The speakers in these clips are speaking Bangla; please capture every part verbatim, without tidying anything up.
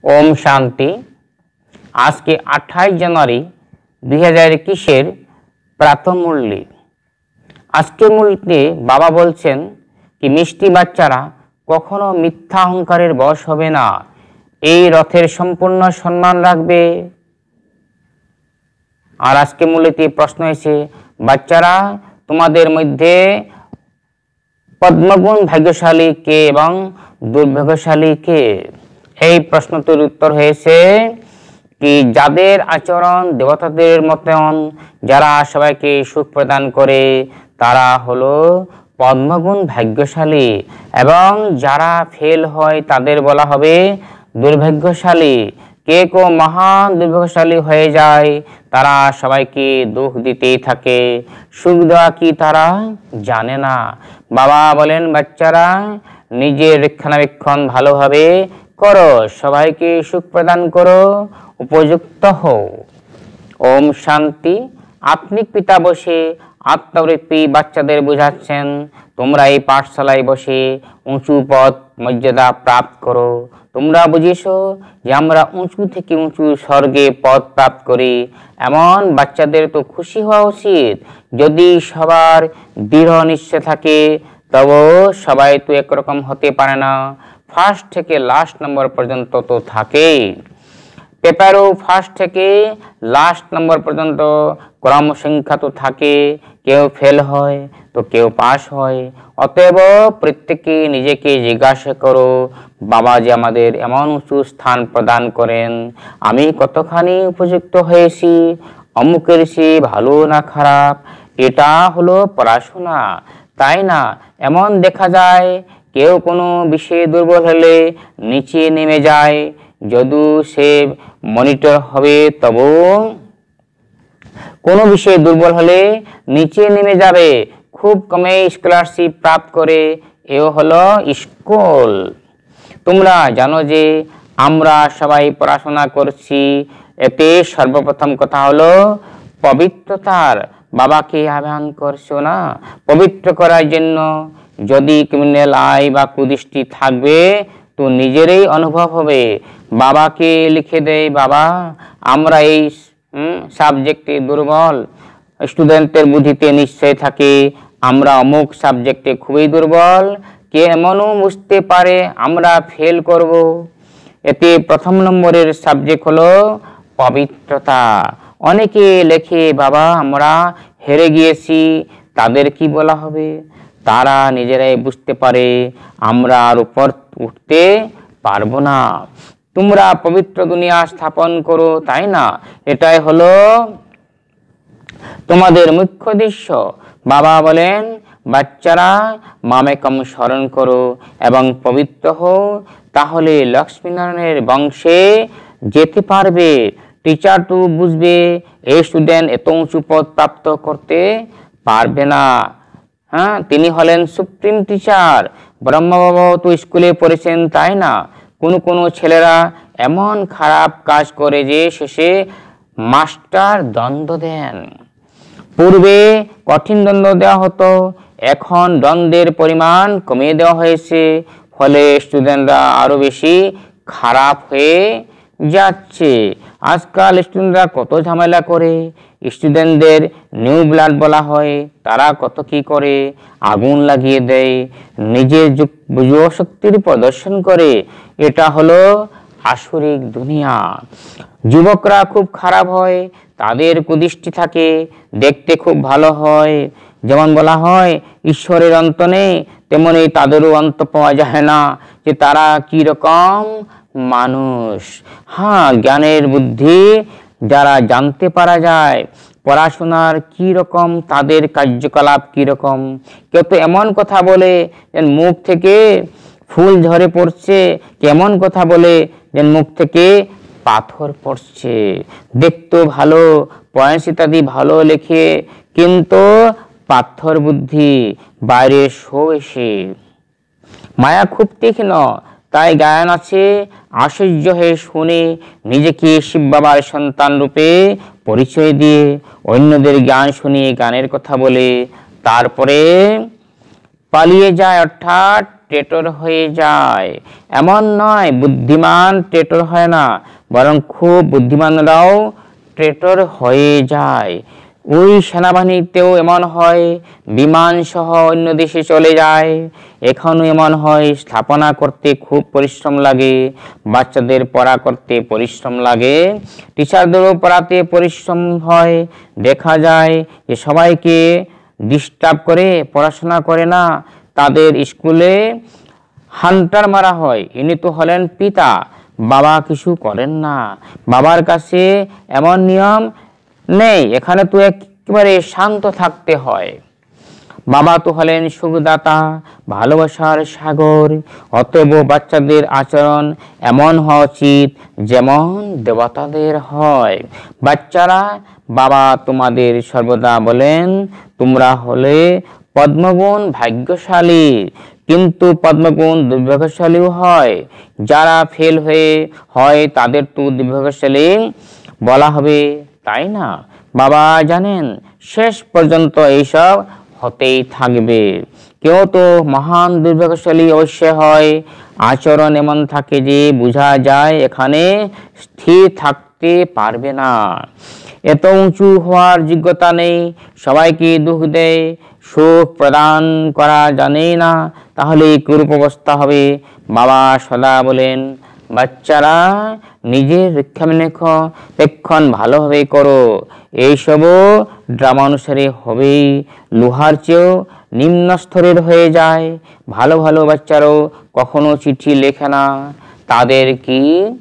ओम शांति। आज के अट्ठाईस जनवरी दुई हजार इक्कीसेर प्रातः मूल्य। आज के मूल्যে बाबा बोलছেন कि मिष्टि बाच्चारा कखनो मिथ्या अहंकारेर बश होबे ना, এই রথের সম্পূর্ণ সম্মান রাখবে। আর আজকে মূল্যতে প্রশ্ন এসে বাচ্চারা তোমাদের মধ্যে পদ্মগুণ ভাগ্যশালী কে এবং দুর্ভাগ্যশালী কে? এই প্রশ্নটির উত্তর হয়েছে কি যাদের আচরণ দেবতাদের মতন, যারা সবাইকে সুখ প্রদান করে তারা হলো পদ্মগুণ ভাগ্যশালী, এবং যারা ফেল হয় তাদের বলা হবে দুর্ভাগ্যশালী। কে কো মহান দুর্ভাগ্যশালী হয়ে যায়, তারা সবাইকে দুঃখ দিতেই থাকে, সুখ দেওয়া কি তারা জানে না। বাবা বলেন বাচ্চারা নিজের রক্ষণাবেক্ষণ ভালোভাবে করো, সবাইকে সুখ প্রদান করো, উপযুক্ত হও। ওম শান্তি। আপনি পিতা বসে আত্মরূপী বাচ্চাদের বোঝাচ্ছেন তোমরা এই পাঠশালায় বসে উঁচু পদ মর্যাদা প্রাপ্ত করো। তোমরা বুঝেছো যে আমরা উঁচু থেকে উঁচু স্বর্গে পদ প্রাপ্ত করি, এমন বাচ্চাদের তো খুশি হওয়া উচিত। যদি সবার দৃঢ় নিশ্চয় থাকে তবে সবাই তো একরকম হতে পারে না, ফার্স্ট থেকে লাস্ট নম্বর পর্যন্ত তো থাকেই। পেপারও ফার্স্ট থেকে লাস্ট নম্বর পর্যন্ত ক্রম সংখ্যা তো থাকে, কেউ ফেল হয় তো কেউ পাস হয়। অতএব প্রত্যেকে নিজেকে জিজ্ঞাসা করো বাবা যে আমাদের এমন উঁচু স্থান প্রদান করেন, আমি কতখানি উপযুক্ত হয়েছি, অমুকের সে ভালো না খারাপ। এটা হলো পড়াশোনা, তাই না? এমন দেখা যায় কেউ কোনো বিষয়ে দুর্বল হলে নিচে নেমে যায়, যদু সে মনিটর হবে তবু কোনো বিষয়ে দুর্বল হলে নিচে নেমে যাবে, খুব কমে স্কলারশিপ প্রাপ্ত করে। এও হলো স্কুল। তোমরা জানো যে আমরা সবাই পড়াশোনা করছি, এতে সর্বপ্রথম কথা হলো পবিত্রতার। বাবাকে আহ্বান করছো না পবিত্র করার জন্য। যদি ক্রিমিনাল আই বা কুদৃষ্টি থাকবে তো নিজেরই অনুভব হবে। বাবাকে লিখে দেয় বাবা আমরা এই সাবজেক্টে দুর্বল, স্টুডেন্টের বুদ্ধিতে নিশ্চয় থাকে আমরা অমুক সাবজেক্টে খুবই দুর্বল, কে এমনও বুঝতে পারে আমরা ফেল করব। এতে প্রথম নম্বরের সাবজেক্ট হলো পবিত্রতা। অনেকে লেখে বাবা আমরা হেরে গিয়েছি, তাদের কি বলা হবে? তারা নিজেরাই বুঝতে পারে আমরা আর উপর উঠতে পারবো না। তোমরা পবিত্র দুনিয়া স্থাপন করো, তাই না? এটাই হলো তোমাদের মুখ্য উদ্দেশ্য। বাবা বলেন বাচ্চারা মামেকম স্মরণ করো এবং পবিত্র হও, তাহলে লক্ষ্মীনারায়ণের বংশে যেতে পারবে। টিচার তো বুঝবে এই স্টুডেন্ট এত উঁচু পদ প্রাপ্ত করতে পারবে না। হ্যাঁ, তিনি হলেন সুপ্রিম টিচার। ব্রহ্মবাবা তো স্কুলে পড়েছেন, তাই না? কোনো কোনো ছেলেরা এমন খারাপ কাজ করে যে শেষে মাস্টার দণ্ড দেন। পূর্বে কঠিন দণ্ড দেওয়া হতো, এখন দণ্ডের পরিমাণ কমিয়ে দেওয়া হয়েছে, ফলে স্টুডেন্টরা আরো বেশি খারাপ হয়ে যাচ্ছে। আজকাল স্টুডেন্টরা কত ঝামেলা করে, স্টুডেন্টদের নিউ ব্লাড বলা হয়, তারা কত কি করে, আগুন লাগিয়ে দেয়, নিজের যুবশক্তির প্রদর্শন করে। এটা হলো আসরিক দুনিয়া। যুবকরা খুব খারাপ হয়, তাদের কুদৃষ্টি থাকে, দেখতে খুব ভালো হয়। যেমন বলা হয় ঈশ্বরের অন্ত নেই, তেমনি তাদেরও অন্ত পাওয়া যায় না যে তারা কি রকম মানুষ। হ্যাঁ, জ্ঞানের বুদ্ধি যারা জানতে পারা যায়, পড়াশোনার কি রকম, তাদের কার্যকলাপ কি রকম। কেউ তো এমন কথা বলে যে মুখ থেকে ফুল ঝরে পড়ছে, কেমন কথা বলে যে মুখ থেকে পাথর পড়ছে। দেখতো ভালো, পয়েন্টস ইত্যাদি ভালো লেখে, কিন্তু পাথর বুদ্ধি, বাইরে শো এসে। মায়া খুব তীক্ষ্ণ, তাই গায়ন আছে আশ্চর্য হয়ে শুনে নিজেকে শিব বাবার সন্তান রূপে পরিচয় দিয়ে অন্যদের জ্ঞান শুনিয়ে গানের কথা বলে তারপরে পালিয়ে যায়, অর্থাৎ ট্রেটর হয়ে যায়। এমন নয় বুদ্ধিমান ট্রেটর হয় না, বরং খুব বুদ্ধিমানরাও ট্রেটর হয়ে যায়। ওই সেনাবাহিনীতেও এমন হয়, বিমান সহ অন্য দেশে চলে যায়। এখনও এমন হয়, স্থাপনা করতে খুব পরিশ্রম লাগে, বাচ্চাদের পড়া করতে পরিশ্রম লাগে, টিচারদেরও পড়াতে পরিশ্রম হয়। দেখা যায় যে সবাইকে ডিস্টার্ব করে পড়াশোনা করে না, তাদের স্কুলে হান্টার মারা হয়। ইনি তো হলেন পিতা, বাবা কিছু করেন না। বাবার কাছে এমন নিয়ম নেই, এখানে তো একেবারে শান্ত থাকতে হয়। বাবা তো হলেন সুখদাতা, ভালোবাসার সাগর। অতএব বাচ্চাদের আচরণ এমন হওয়া উচিত যেমন দেবতাদের হয়। বাচ্চারা, বাবা তোমাদের সর্বদা বলেন তোমরা হলে পদ্মগুণ ভাগ্যশালী, কিন্তু পদ্মগুণ দুর্ভাগ্যশালীও হয়। যারা ফেল হয়ে হয় তাদের তো দুর্ভাগ্যশালী বলা হবে, তাই না? বাবা জানেন শেষ পর্যন্ত এইসব হতেই থাকবে। কেউ তো মহান দুর্ভাগ্যশালী অবশ্য হয়, আচরণ এমন থাকে যে বোঝা যায় এখানে স্থির থাকতে পারবে না। এত উঁচু হওয়ার যোগ্যতা নেই, সবাইকে দুঃখ দেয়, সুখ প্রদান করা জানে না, তাহলে কিরূপ অবস্থা হবে? বাবা সদা বলেন বাচ্চারা নিজের রক্ষণাবেক্ষণ ভালোভাবে করো। এইসবও ড্রামা অনুসারে হবেই, লোহার চেয়েও নিম্ন স্তরের হয়ে যায়। ভালো ভালো বাচ্চারাও কখনো চিঠি লেখে না, তাদের কি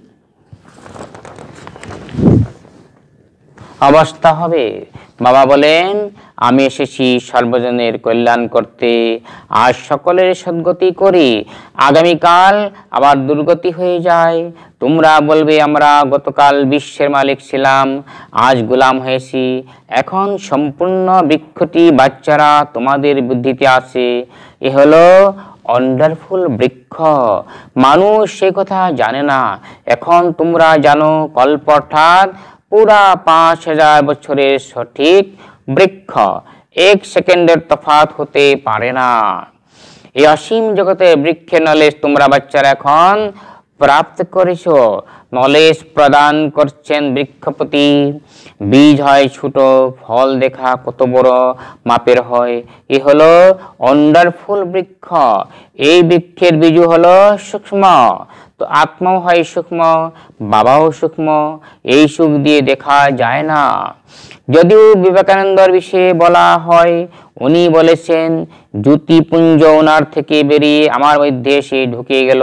অবস্থা হবে? বাবা বলেন আমি এসেছি সর্বজনের কল্যাণ করতে, আজ সকলের সদ্গতি করি, আগামীকাল আবার দুর্গতি হয়ে যায়। তোমরা বলবে আমরা গতকাল বিশ্বের মালিক ছিলাম, আজ গোলাম হয়েছি। এখন সম্পূর্ণ বৃক্ষটি বাচ্চারা তোমাদের বুদ্ধিতে আছে। এ হলো ওয়ান্ডারফুল বৃক্ষ। মানুষ সে কথা জানে না, এখন তোমরা জানো। কল্প অর্থাৎ পুরা পাঁচ হাজার বছরের সঠিক বৃক্ষ, এক সেকেন্ডের তফাৎ হতে পারে না। এই অসীম জগতের বৃক্ষের নলেজ তোমরা বাচ্চারা এখন প্রাপ্ত করেছো। নলেজ প্রদান করছেন বৃক্ষপতি। বীজ হয় ছোট, ফল দেখা কত বড় মাপের হয়। এ হলো ওয়ান্ডারফুল বৃক্ষ। এই বৃক্ষের বীজ হলো সূক্ষ্ম, তো আত্মাও হয় সূক্ষ্ম, বাবাও সূক্ষ্ম। এই সুখ দিয়ে দেখা যায় না। যদিও বিবেকানন্দর বিষয়ে বলা হয়, উনি বলেছেন জ্যোতিপুঞ্জ ওনার থেকে বেরিয়ে আমার মধ্যে এসে ঢুকে গেল।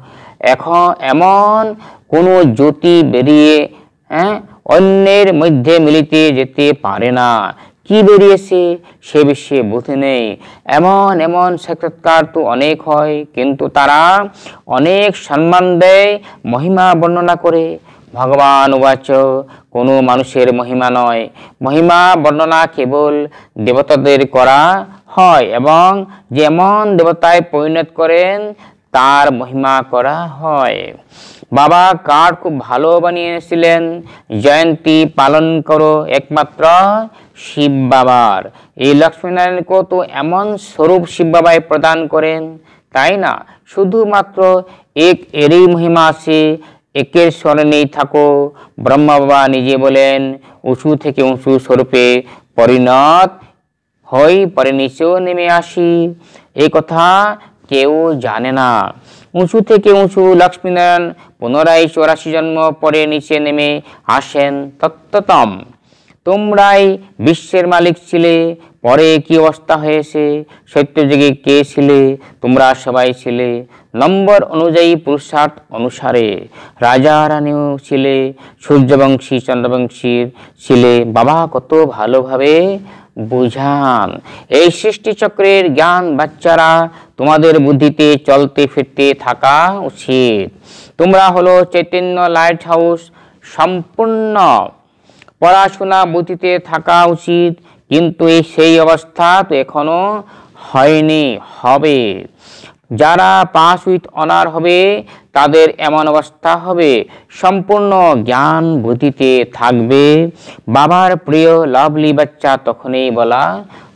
এখন এমন কোনো জ্যোতি বেরিয়ে হ্যাঁ অন্যের মধ্যে মিলিতে যেতে পারে না। কি বেরিয়েছে সে বিষয়ে বুঝে নেই। এমন এমন সাক্ষাৎকার তো অনেক হয়, কিন্তু তারা অনেক সম্মান দেয়, মহিমা বর্ণনা করে। ভগবান উবাচ কোনো মানুষের মহিমা নয়, মহিমা বর্ণনা কেবল দেবতাদের করা হয়, এবং যেমন দেবতায় পরিণত করেন তার মহিমা করা হয়। বাবা কার্ড খুব ভালো বানিয়েছিলেন, জয়ন্তী পালন করো একমাত্র শিব বাবার। এই লক্ষ্মীনারায়ণকে তো এমন স্বরূপ শিব বাবাই প্রদান করেন, তাই না? শুধুমাত্র এক এরই মহিমা আছে, একের স্মরণেই থাকো। ব্রহ্মা বাবা নিজে বলেন উঁচু থেকে উঁচু স্বরূপে পরিণত হই, পরে নিচেও নেমে আসি। এই কথা কেউ জানে না। উঁচু থেকে উঁচু লক্ষ্মীনারায়ণ পুনরায় চৌরাশি জন্ম পরে নিচে নেমে আসেন। তত্ত্বতম তোমরাই বিশ্বের মালিক ছিলে, পরে কি অবস্থা হয়েছে? সত্যযুগে কে ছিলে? তোমরা সবাই ছিলে। নম্বর অনুযায়ী পুরুষার্থ অনুসারে রাজা রানীও ছিলে, সূর্যবংশী চন্দ্রবংশীর ছিলে। বাবা কত ভালোভাবে বুঝান। এই সৃষ্টিচক্রের জ্ঞান বাচ্চারা তোমাদের বুদ্ধিতে চলতে ফিরতে থাকা উচিত। তোমরা হলো চৈতন্য লাইট হাউস। সম্পূর্ণ পড়াশোনা বুদ্ধিতে থাকা উচিত, কিন্তু এই সেই অবস্থা তো এখনো হয়নি, হবে। যারা পাস উইথ অনার হবে তাদের এমন অবস্থা হবে, সম্পূর্ণ জ্ঞান বুদ্ধিতে থাকবে। বাবার প্রিয় লাভলি বাচ্চা তখনই বলা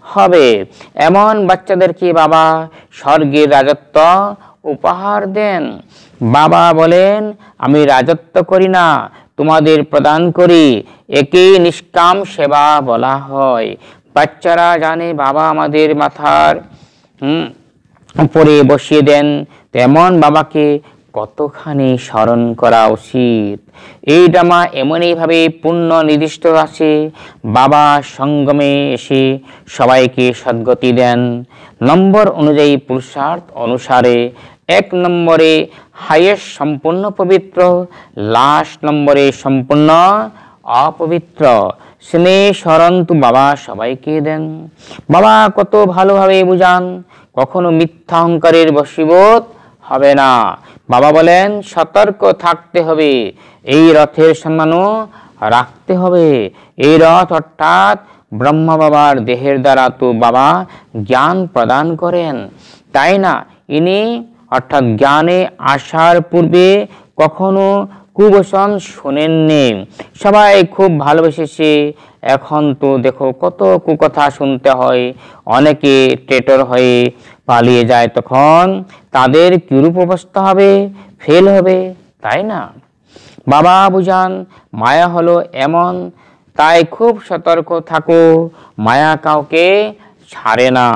হবে। এমন বাচ্চাদেরকে বাবা স্বর্গের রাজত্ব উপহার দেন। বাবা বলেন, আমি রাজত্ব করি না, তোমাদের প্রদান করি। একে নিষ্কাম সেবা বলা হয়। বাচ্চারা জানে বাবা আমাদের মাথার হুম উপরে বসিয়ে দেন, তেমন বাবাকে কতখানি স্মরণ করা উচিত। এই ড্রামা এমনইভাবে পূর্ণ নির্দিষ্ট আছে। বাবা সঙ্গমে এসে সবাইকে সদ্গতি দেন নম্বর অনুযায়ী, পুরুষার্থ অনুসারে। এক নম্বরে হাইয়েস্ট সম্পূর্ণ পবিত্র, লাস্ট নম্বরে সম্পূর্ণ অপবিত্র। স্নেহ স্মরণ তো বাবা সবাইকে দেন। বাবা কত ভালোভাবে বুঝান, কখনো মিথ্যা অহংকারের বশীভূত হবে না। বাবা বলেন, সতর্ক থাকতে হবে, এই রথের সম্মানও রাখতে হবে। এই রথ অর্থাৎ ব্রহ্মা বাবার দেহের দ্বারা তো বাবা জ্ঞান প্রদান করেন, তাই না? ইনি অর্থাৎ জ্ঞানে আসার পূর্বে কখনো কুবচন শোনেননি, সবাই খুব ভালোবেসেছে। এখন তো দেখো কত কুকথা শুনতে হয়, অনেকে ট্রেটর হয়ে পালিয়ে যায়, তখন তাদের কিরূপ অবস্থা হবে? ফেল হবে, তাই না? বাবা বুঝান, মায়া হলো এমন, তাই খুব সতর্ক থাকো। মায়া কাউকে ছাড়ে না,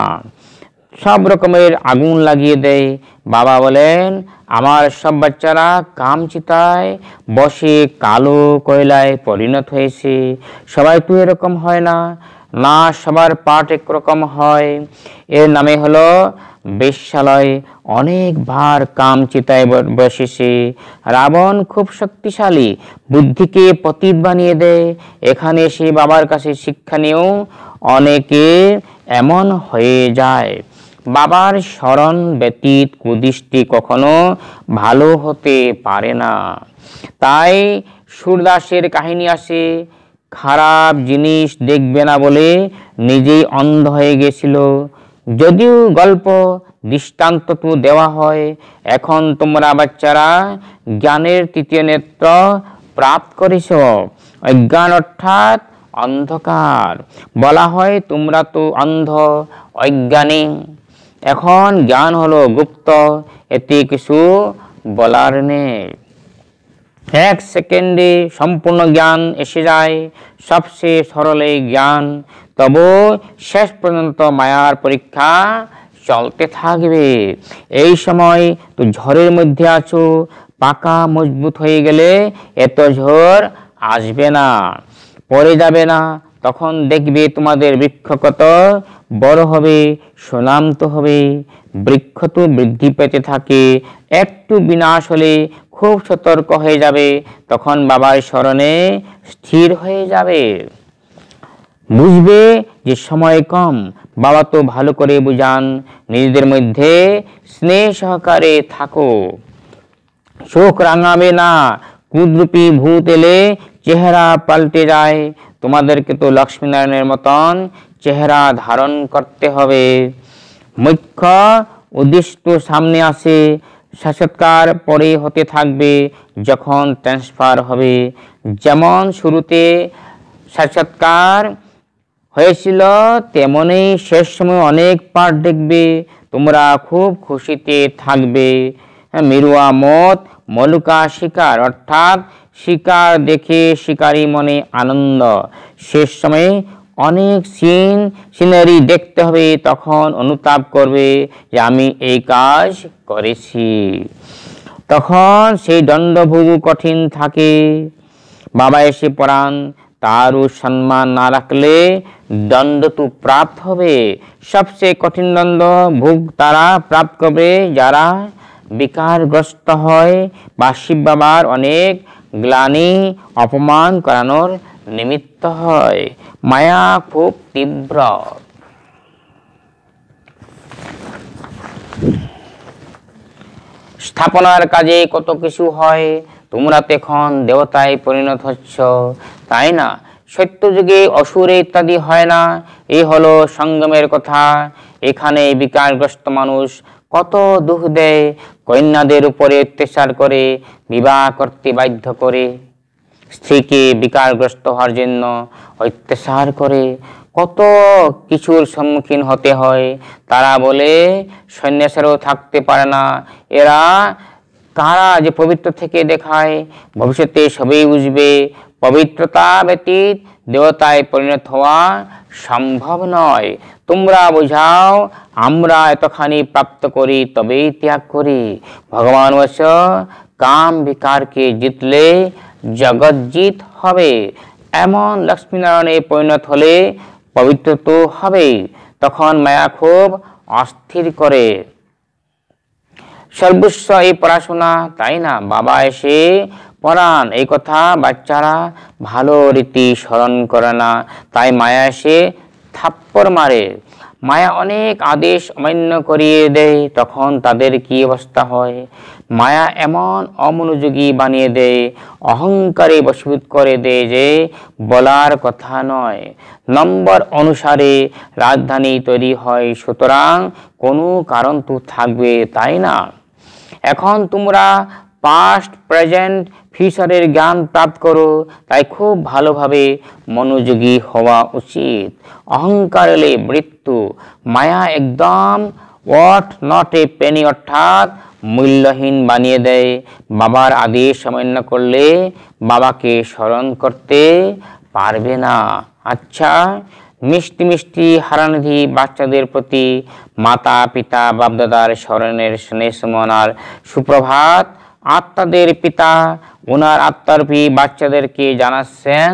সব রকমের আগুন লাগিয়ে দেয়। বাবা বলেন, আমার সব বাচ্চারা কামচিতায় বসে কালো কয়লায় পরিণত হয়েছে। সবাই তো এরকম হয় না, না সবার পাঠ একরকম হয়। এর নামে হলো বেশ্যালয়। অনেক ভার কামচিতায় বসেছে। রাবণ খুব শক্তিশালী, বুদ্ধিকে পতিত বানিয়ে দেয়। এখানে সে বাবার কাছে শিক্ষা নিয়েও অনেকে এমন হয়ে যায়। বাবার স্মরণ ব্যতীত কুদৃষ্টি কখনো ভালো হতে পারে না। তাই সুরদাসের কাহিনী আসে, খারাপ জিনিস দেখবে না বলে নিজেই অন্ধ হয়ে গেছিল। যদিও গল্প দৃষ্টান্ত তো দেওয়া হয়। এখন তোমরা বাচ্চারা জ্ঞানের তৃতীয় নেত্র প্রাপ্ত করেছ। অজ্ঞান অর্থাৎ অন্ধকার। বলা হয় তোমরা তো অন্ধ, অজ্ঞানী। এখন জ্ঞান হলো গুপ্ত, এতে কিছু বলার নেই। এক সেকেন্ডে সম্পূর্ণ জ্ঞান এসে যায়, সবচেয়ে সরলে জ্ঞান। তবু শেষ পর্যন্ত মায়ার পরীক্ষা চলতে থাকবে। এই সময় তো ঝড়ের মধ্যে আছো, পাকা মজবুত হয়ে গেলে এত ঝড় আসবে না, পড়ে যাবে না। তখন দেখবে তোমাদের বৃক্ষ কত বড় হবে, সুনাম তো হবে। বৃক্ষ তো বৃদ্ধি পেতে থাকে, একটু বিনাশ হলে খুব সতর্ক হয়ে যাবে। তখন বাবার স্মরণে স্থির হয়ে যাবে, বুঝবে যে সময় কম। বাবা তো ভালো করে বুঝান, নিজেদের মধ্যে স্নেহ সহকারে থাকো, চোখ রাঙাবে না। কুদ্রুপী ভূত এলে চেহারা পাল্টে যায়। তোমাদেরকে তো লক্ষ্মীনারায়ণের মতন চেহারা ধারণ করতে হবে। মুখ্য উদ্দিষ্ট সামনে আসে, সাক্ষাৎকার পরে হতে থাকবে যখন ট্রান্সফার হবে। যেমন শুরুতে সাক্ষাৎকার হয়েছিল, তেমনই শেষ সময় অনেক পাঠ দেখবে। তোমরা খুব খুশিতে থাকবে। মিরুয়া মত মলুকা শিকার, অর্থাৎ শিকার দেখে শিকারী মনে আনন্দ। শেষ সময়ে অনেক সিন সিনারি দেখতে হবে, তখন অনুতাপ করবে যে আমি এই কাজ করেছি। তখন সেই দণ্ডভোগ কঠিন থাকে। বাবা এসে পড়ান, তারও সম্মান না রাখলে দণ্ড তো প্রাপ্ত হবে। সবচেয়ে কঠিন দণ্ড ভোগ তারা প্রাপ্ত করবে যারা বিকারগ্রস্ত হয় বা শিব বাবার অনেক গ্লানি অপমান করানোর নিমিত্ত হয়। মায়া খুব তীব্র। স্থাপনার কাজে কত কিছু হয়, তোমরা তো এখন দেবতায় পরিণত হচ্ছ, তাই না? সত্য যুগে অসুরে ইত্যাদি হয় না। এই হলো সঙ্গমের কথা। এখানে বিকারগ্রস্ত মানুষ কত দুঃখ দেয়, কন্যাদের উপরে অত্যাচার করে, বিবাহ করতে বাধ্য করে, স্ত্রীকে বিকারগ্রস্ত হওয়ার জন্য অত্যাচার করে। কত কিছুর সম্মুখীন হতে হয়। তারা বলে সন্ন্যাসীরাও থাকতে পারে না, এরা কারা যে পবিত্র থেকে দেখায়, ভবিষ্যতে সবই বুঝবে, পবিত্রতা ব্যতীত দেবতায় পরিণত হওয়া সম্ভব নয়। তোমরা বোঝাও, আমরা এতখানি প্রাপ্ত করি তবেই ত্যাগ করি। ভগবান বলছ, কাম বিকারকে জিতলে জগৎ জিত হবে। এমন লক্ষ্মীনারায়ণে পরিণত হলে পবিত্র তো হবেই। তখন মায়া খুব অস্থির করে। সর্বস্ব এই পড়াশোনা, তাই না? বাবা এসে পড়ান, এই কথা বাচ্চারা ভালো রীতি স্মরণ করে না, তাই মায়া এসে থাপ্পড় মারে। মায়া অনেক আদেশ অমান্য করিয়ে দেয়, তখন তাদের কি অবস্থা হয়? মায়া এমন অমনোযোগী বানিয়ে দেয়, অহংকারে বশীভূত করে দেয় যে বলার কথা নয়। নম্বর অনুসারে রাজধানী তৈরি হয়, সুতরাং কোনো কারণ তো থাকবে, তাই না? এখন তোমরা পাস্ট, প্রেজেন্ট, ফিউচারের জ্ঞান প্রাপ্ত করো, তাই খুব ভালোভাবে মনোযোগী হওয়া উচিত। অহংকার এলে মৃত্যু। মায়া একদম ওয়াট নট এ পেনি, অর্থাৎ মূল্যহীন বানিয়ে দেয়। বাবার আদেশ অমান্য করলে বাবাকে স্মরণ করতে পারবে না। আচ্ছা, মিষ্টি মিষ্টি হারানিধি বাচ্চাদের প্রতি মাতা পিতা বাপদাদার স্মরণের স্নেহ সুমনার সুপ্রভাত। আত্মাদের পিতা ওনার আত্মারূপী বাচ্চাদেরকে জানাচ্ছেন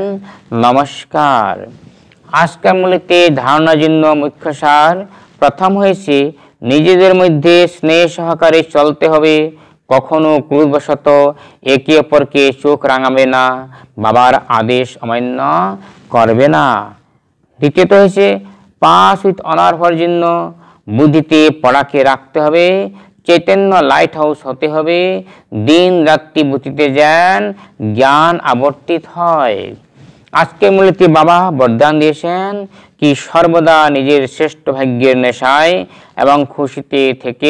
নমস্কার। আজকের মূলতে ধারণার জন্য মুখ্য সার। প্রথম হয়েছে, নিজেদের মধ্যে স্নেহ সহকারে চলতে হবে, কখনো ক্রোধবশত একে অপরকে চোখ রাঙাবে না, বাবার আদেশ অমান্য করবে না। দ্বিতীয়ত হয়েছে, পাস উইথ অনার হওয়ার জন্য বুদ্ধিতে পড়াকে রাখতে হবে, চৈতন্য লাইট হাউস হতে হবে, দিন রাত্রি বুদ্ধিতে যেন জ্ঞান আবর্তিত হয়। আজকে মূলত বাবা বরদান দিয়েছেন কি সর্বদা নিজের শ্রেষ্ঠ ভাগ্যের নেশায় এবং খুশিতে থেকে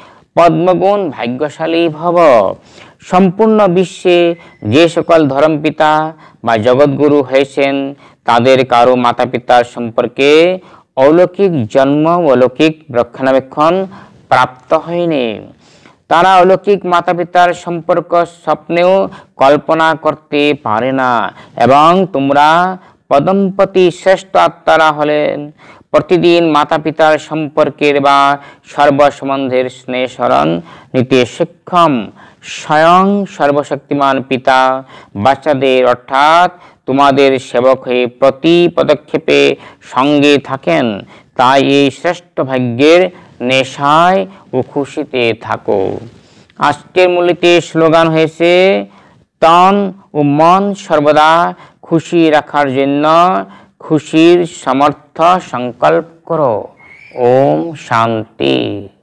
পদ্মগুণ ভাগ্যশালী ভব। সম্পূর্ণ বিশ্বে যে সকল ধর্মপিতা বা জগৎগুরু হয়েছেন, তাদের কারো মাতা পিতার সম্পর্কে অলৌকিক জন্ম, অলৌকিক রক্ষণাবেক্ষণ প্রাপ্ত হয়নি। তারা অলৌকিক মাতা পিতার সম্পর্ক স্বপ্নেও কল্পনা করতে পারে না। এবং তোমরা পদমপতি শ্রেষ্ঠ আত্মারা হলেন প্রতিদিন মাতা পিতার সম্পর্কের বা সর্বসম্বন্ধের স্নেহ স্মরণ নিতে সক্ষম। স্বয়ং সর্বশক্তিমান পিতা বাচ্চাদের অর্থাৎ তোমাদের সেবক হয়ে প্রতি পদক্ষেপে সঙ্গে থাকেন। তাই এই শ্রেষ্ঠ ভাগ্যের নেশায় ও খুশিতে থাকো। আজকের মূলতে স্লোগান হয়েছে, তন ও মন সর্বদা খুশি রাখার জন্য খুশির সমর্থ সংকল্প করো। ওম শান্তি।